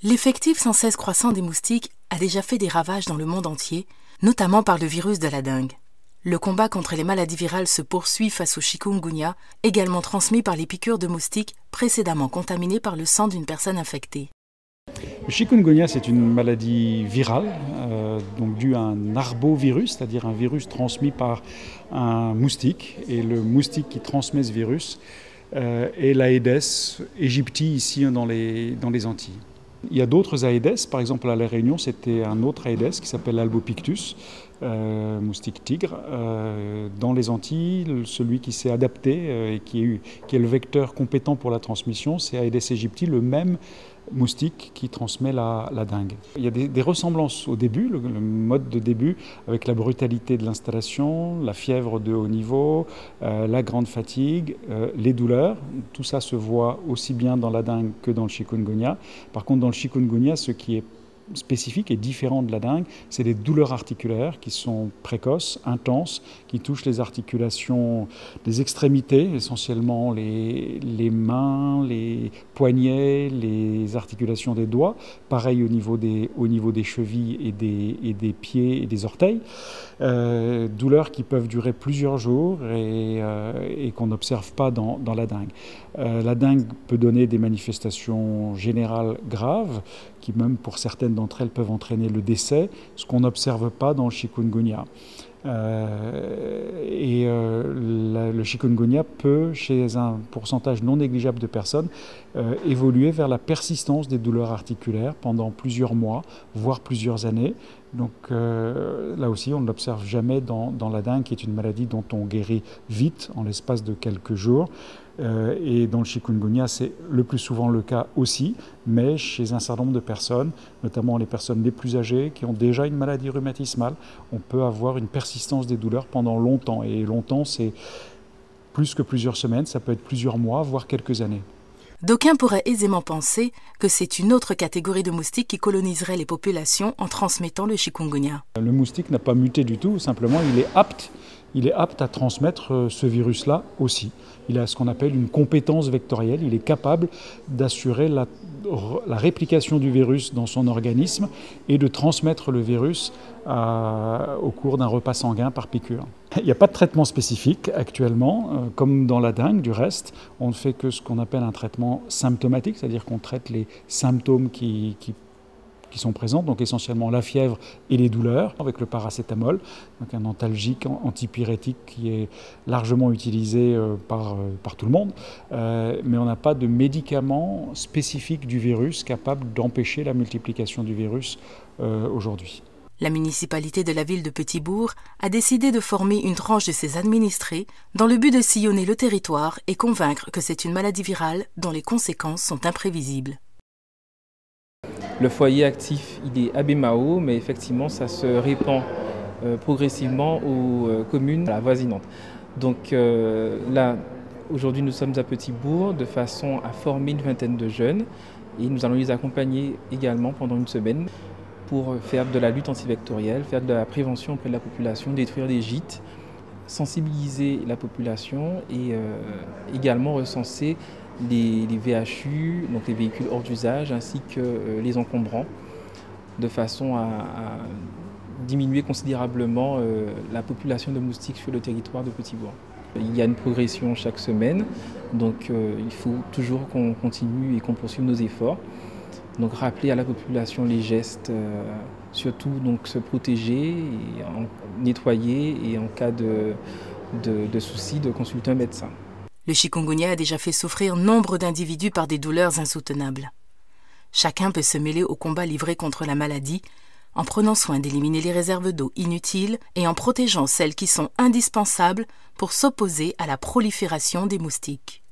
L'effectif sans cesse croissant des moustiques a déjà fait des ravages dans le monde entier, notamment par le virus de la dengue. Le combat contre les maladies virales se poursuit face au chikungunya, également transmis par les piqûres de moustiques précédemment contaminées par le sang d'une personne infectée. Le chikungunya, c'est une maladie virale, donc due à un arbovirus, c'est-à-dire un virus transmis par un moustique. Et le moustique qui transmet ce virus est l'Aedes aegypti ici dans les Antilles. Il y a d'autres Aedes, par exemple à La Réunion, c'était un autre Aedes qui s'appelle l'Albopictus, moustique tigre. Dans les Antilles, celui qui s'est adapté et qui est le vecteur compétent pour la transmission, c'est Aedes aegypti, le même moustique qui transmet la dengue. Il y a des ressemblances au début, le mode de début, avec la brutalité de l'installation, la fièvre de haut niveau, la grande fatigue, les douleurs. Tout ça se voit aussi bien dans la dengue que dans le chikungunya. Par contre, dans le chikungunya, ce qui est spécifique et différent de la dengue, c'est les douleurs articulaires qui sont précoces, intenses, qui touchent les articulations des extrémités, essentiellement les mains, les poignets, les articulations des doigts, pareil au niveau des chevilles et des pieds et des orteils. Douleurs qui peuvent durer plusieurs jours et qu'on n'observe pas dans la dengue. La dengue peut donner des manifestations générales graves qui même pour certaines d'entre elles peuvent entraîner le décès, ce qu'on n'observe pas dans le chikungunya. Le chikungunya peut, chez un pourcentage non négligeable de personnes, évoluer vers la persistance des douleurs articulaires pendant plusieurs mois, voire plusieurs années. Donc là aussi, on ne l'observe jamais dans la dengue, qui est une maladie dont on guérit vite, en l'espace de quelques jours. Et dans le chikungunya, c'est le plus souvent le cas aussi, mais chez un certain nombre de personnes, notamment les personnes les plus âgées qui ont déjà une maladie rhumatismale, on peut avoir une persistance des douleurs pendant longtemps. Et longtemps, c'est plus que plusieurs semaines, ça peut être plusieurs mois, voire quelques années. D'aucuns pourraient aisément penser que c'est une autre catégorie de moustiques qui coloniserait les populations en transmettant le chikungunya. Le moustique n'a pas muté du tout, simplement il est apte à transmettre ce virus-là aussi. Il a ce qu'on appelle une compétence vectorielle, il est capable d'assurer la réplication du virus dans son organisme et de transmettre le virus au cours d'un repas sanguin par piqûre. Il n'y a pas de traitement spécifique actuellement, comme dans la dengue du reste. On ne fait que ce qu'on appelle un traitement symptomatique, c'est-à-dire qu'on traite les symptômes qui sont présents, donc essentiellement la fièvre et les douleurs, avec le paracétamol, donc un antalgique antipyrétique qui est largement utilisé par tout le monde, mais on n'a pas de médicament spécifique du virus capable d'empêcher la multiplication du virus aujourd'hui. La municipalité de la ville de Petit-Bourg a décidé de former une tranche de ses administrés dans le but de sillonner le territoire et convaincre que c'est une maladie virale dont les conséquences sont imprévisibles. Le foyer actif, il est à Bémao, mais effectivement, ça se répand progressivement aux communes avoisinantes. Donc là, aujourd'hui, nous sommes à Petit-Bourg de façon à former une vingtaine de jeunes et nous allons les accompagner également pendant une semaine pour faire de la lutte antivectorielle, faire de la prévention auprès de la population, détruire des gîtes, sensibiliser la population et également recenser les VHU, donc les véhicules hors d'usage, ainsi que les encombrants, de façon à diminuer considérablement la population de moustiques sur le territoire de Petit-Bourg. Il y a une progression chaque semaine, donc il faut toujours qu'on continue et qu'on poursuive nos efforts. Donc rappeler à la population les gestes, surtout donc se protéger, et nettoyer et en cas de soucis de consulter un médecin. Le chikungunya a déjà fait souffrir nombre d'individus par des douleurs insoutenables. Chacun peut se mêler au combat livré contre la maladie en prenant soin d'éliminer les réserves d'eau inutiles et en protégeant celles qui sont indispensables pour s'opposer à la prolifération des moustiques.